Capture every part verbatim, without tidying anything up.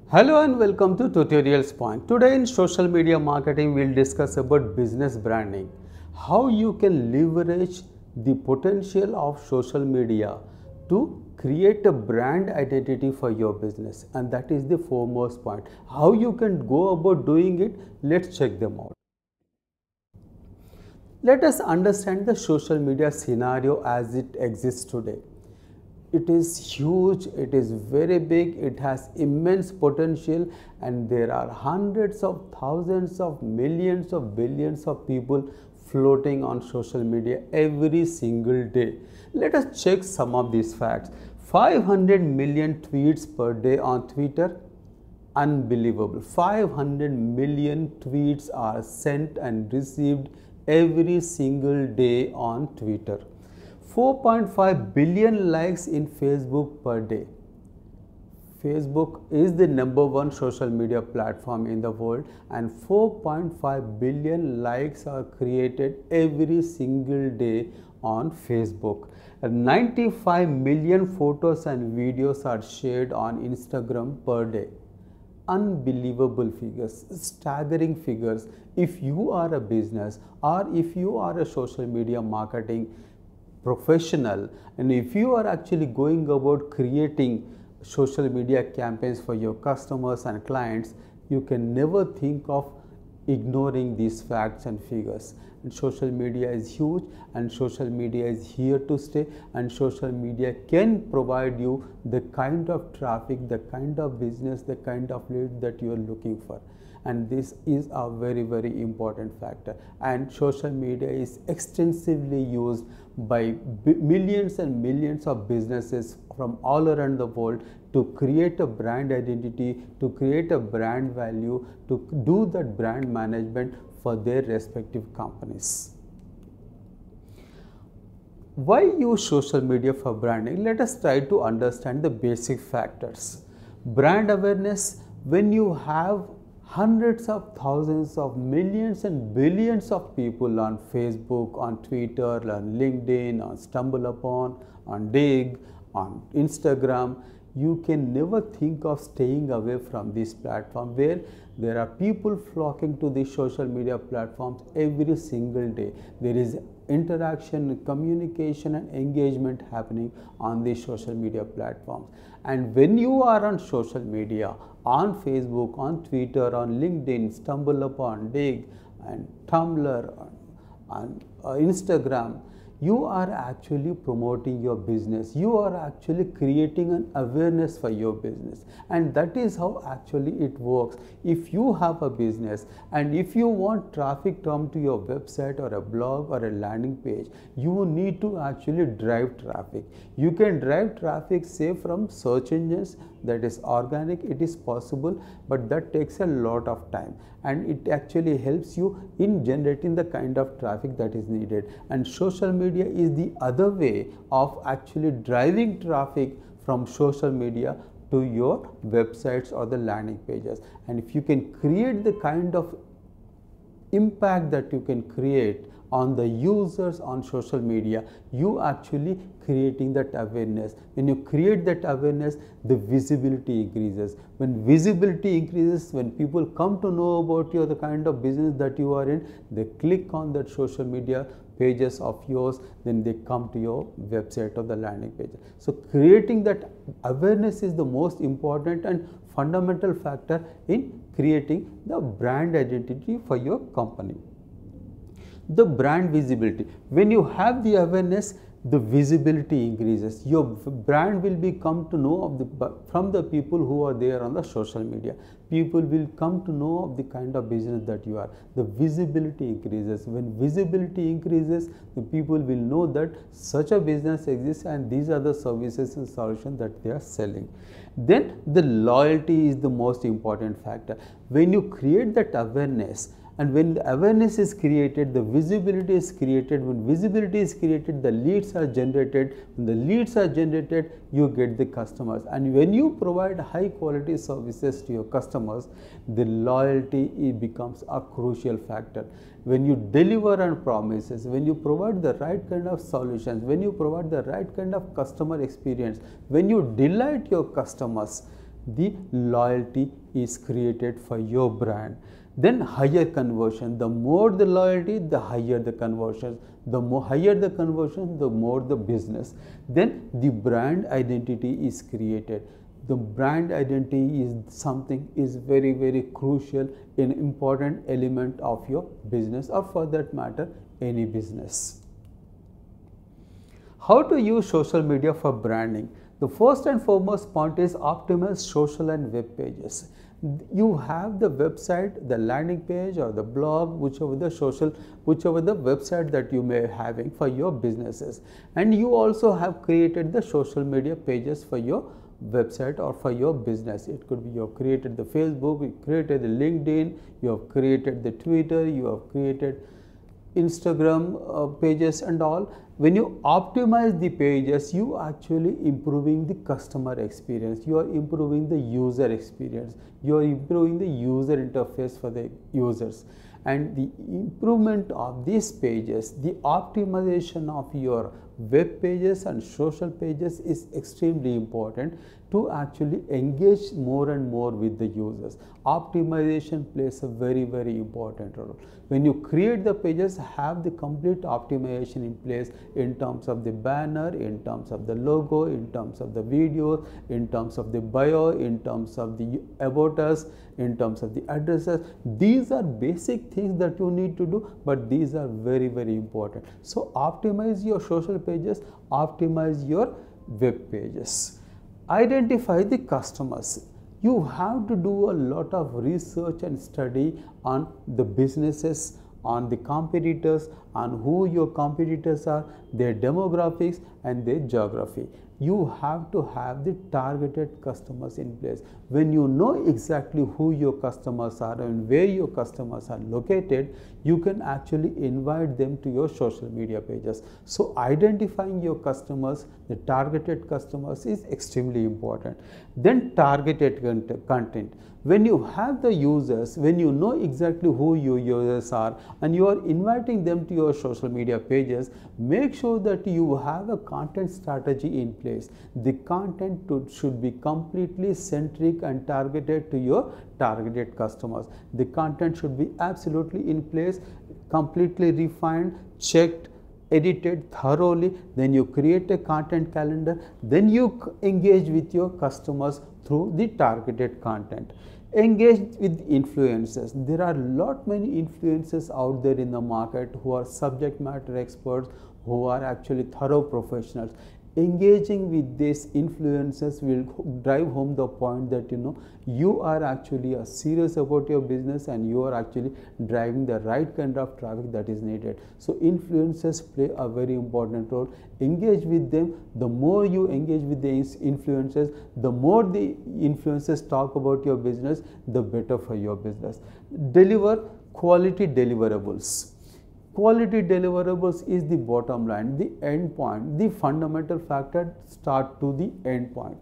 Hello and welcome to Tutorials Point. Today in social media marketing, we'll discuss about business branding. How you can leverage the potential of social media to create a brand identity for your business. And that is the foremost point. How you can go about doing it, let's check them out. Let us understand the social media scenario as it exists today. It is huge, it is very big, it has immense potential, and there are hundreds of thousands of millions of billions of people floating on social media every single day. Let us check some of these facts. five hundred million tweets per day on Twitter. Unbelievable. five hundred million tweets are sent and received every single day on Twitter. four point five billion likes in Facebook per day. Facebook is the number one social media platform in the world, and four point five billion likes are created every single day on Facebook. ninety-five million photos and videos are shared on Instagram per day. Unbelievable figures, staggering figures. If you are a business or if you are a social media marketing professional, and if you are actually going about creating social media campaigns for your customers and clients, you can never think of ignoring these facts and figures. And social media is huge, and social media is here to stay, and social media can provide you the kind of traffic, the kind of business, the kind of lead that you are looking for. And this is a very very important factor, and social media is extensively used by millions and millions of businesses from all around the world to create a brand identity, to create a brand value, to do that brand management for their respective companies. Why use social media for branding? Let us try to understand the basic factors. Brand awareness. When you have hundreds of thousands of millions and billions of people on Facebook, on Twitter, on LinkedIn, on StumbleUpon, on Digg, on Instagram, you can never think of staying away from this platform, where there are people flocking to these social media platforms every single day. There is interaction, communication and engagement happening on these social media platforms. And when you are on social media, on Facebook, on Twitter, on LinkedIn, StumbleUpon, Digg and Tumblr, on uh, Instagram, you are actually promoting your business. You are actually creating an awareness for your business, and that is how actually it works. If you have a business and if you want traffic to come to your website or a blog or a landing page, you need to actually drive traffic. You can drive traffic, say, from search engines. That is organic, it is possible, but that takes a lot of time, and it actually helps you in generating the kind of traffic that is needed. And social media is the other way of actually driving traffic from social media to your websites or the landing pages. And if you can create the kind of impact that you can create on the users on social media, you actually creating that awareness. When you create that awareness, the visibility increases. When visibility increases, when people come to know about you, the kind of business that you are in, they click on that social media pages of yours, then they come to your website or the landing page. So creating that awareness is the most important and fundamental factor in creating the brand identity for your company. The brand visibility. When you have the awareness, the visibility increases. Your brand will be come to know of the from the people who are there on the social media. People will come to know of the kind of business that you are. The visibility increases. When visibility increases, the people will know that such a business exists and these are the services and solutions that they are selling. Then the loyalty is the most important factor. When you create that awareness, and when the awareness is created, the visibility is created. When visibility is created, the leads are generated. When the leads are generated, you get the customers. And when you provide high quality services to your customers, the loyalty it becomes a crucial factor. When you deliver on promises, when you provide the right kind of solutions, when you provide the right kind of customer experience, when you delight your customers, the loyalty is created for your brand. Then higher conversion. The more the loyalty, the higher the conversion. The more higher the conversion, the more the business. Then the brand identity is created. The brand identity is something is very very crucial, an important element of your business, or for that matter any business. How to use social media for branding? The first and foremost point is optimize social and web pages. You have the website, the landing page or the blog, whichever the social, whichever the website that you may having for your businesses, and you also have created the social media pages for your website or for your business. It could be you have created the Facebook, you created the LinkedIn, you have created the Twitter, you have created Instagram uh, pages and all. When you optimize the pages, you actually improving the customer experience, you are improving the user experience, you are improving the user interface for the users. And the improvement of these pages, the optimization of your web pages and social pages is extremely important to actually engage more and more with the users. Optimization plays a very very important role. When you create the pages, have the complete optimization in place in terms of the banner, in terms of the logo, in terms of the video, in terms of the bio, in terms of the about us, in terms of the addresses. These are basic things that you need to do, but these are very very important. So optimize your social pages, optimize your web pages. Identify the customers. You have to do a lot of research and study on the businesses, on the competitors, on who your competitors are, their demographics and their geography. You have to have the targeted customers in place. When you know exactly who your customers are and where your customers are located, you can actually invite them to your social media pages. So identifying your customers, the targeted customers, is extremely important. Then targeted content. When you have the users, when you know exactly who your users are and you are inviting them to your social media pages, make sure that you have a content strategy in place. The content to, should be completely centric and targeted to your targeted customers. The content should be absolutely in place, completely refined, checked, edited thoroughly. Then you create a content calendar. Then you engage with your customers through the targeted content. Engage with influencers. There are lot many influencers out there in the market who are subject matter experts, who are actually thorough professionals. Engaging with these influencers will drive home the point that you know you are actually uh, serious about your business and you are actually driving the right kind of traffic that is needed. So influencers play a very important role. Engage with them. The more you engage with the influencers, the more the influencers talk about your business, the better for your business. Deliver quality deliverables. Quality deliverables is the bottom line, the end point, the fundamental factor start to the end point.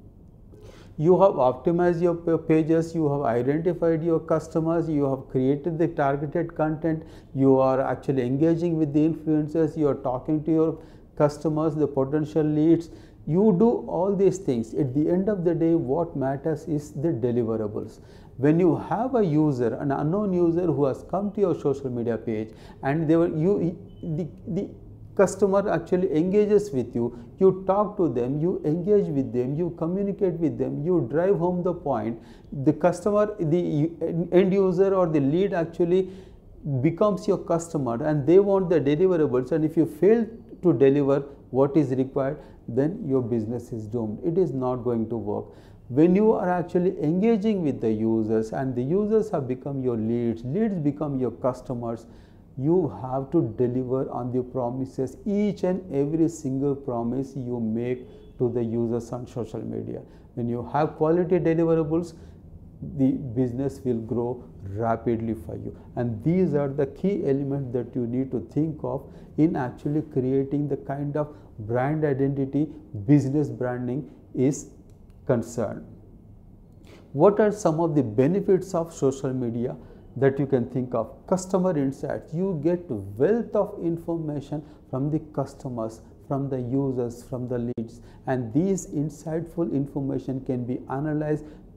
You have optimized your pages, you have identified your customers, you have created the targeted content, you are actually engaging with the influencers, you are talking to your customers, the potential leads. You do all these things. At the end of the day, what matters is the deliverables. When you have a user, an unknown user who has come to your social media page and they were you the, the customer actually engages with you, you talk to them, you engage with them, you communicate with them, you drive home the point. The customer, the end user or the lead actually becomes your customer and they want the deliverables, and if you fail to deliver what is required, then your business is doomed. It is not going to work. When you are actually engaging with the users and the users have become your leads, leads become your customers, you have to deliver on the promises, each and every single promise you make to the users on social media. When you have quality deliverables, the business will grow rapidly for you. And these are the key elements that you need to think of in actually creating the kind of brand identity business branding is concerned. What are some of the benefits of social media that you can think of? Customer insights. You get wealth of information from the customers, from the users, from the leads, and these insightful information can be analyzed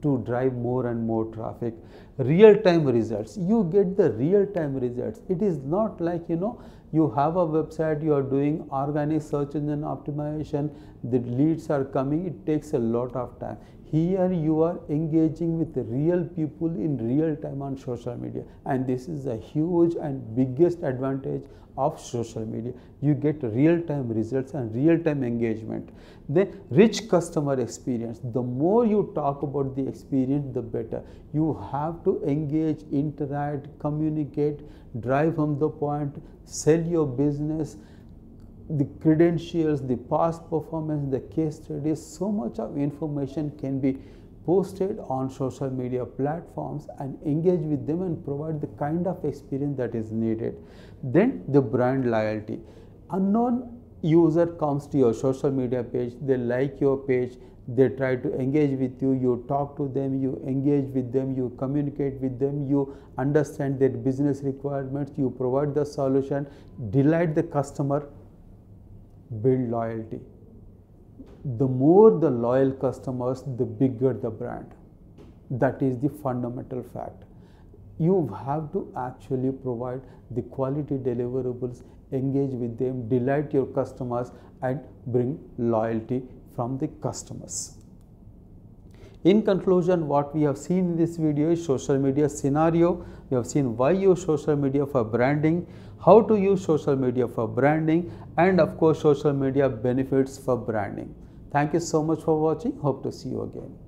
to drive more and more traffic. Real-time results, you get the real-time results. It is not like, you know, you have a website, you are doing organic search engine optimization, the leads are coming, it takes a lot of time. Here you are engaging with the real people in real time on social media, and this is a huge and biggest advantage of social media. You get real time results and real time engagement. Then rich customer experience. The more you talk about the experience, the better. You have to engage, interact, communicate, drive home the point, sell your business, the credentials, the past performance, the case studies. So much of information can be posted on social media platforms and engage with them and provide the kind of experience that is needed. Then the brand loyalty. Unknown user comes to your social media page, they like your page, they try to engage with you, you talk to them, you engage with them, you communicate with them, you understand their business requirements, you provide the solution, delight the customer, build loyalty. The more the loyal customers, the bigger the brand. That is the fundamental fact. You have to actually provide the quality deliverables, engage with them, delight your customers, and bring loyalty from the customers. In conclusion, what we have seen in this video is social media scenario. We have seen why use social media for branding, how to use social media for branding, and of course social media benefits for branding. Thank you so much for watching. Hope to see you again.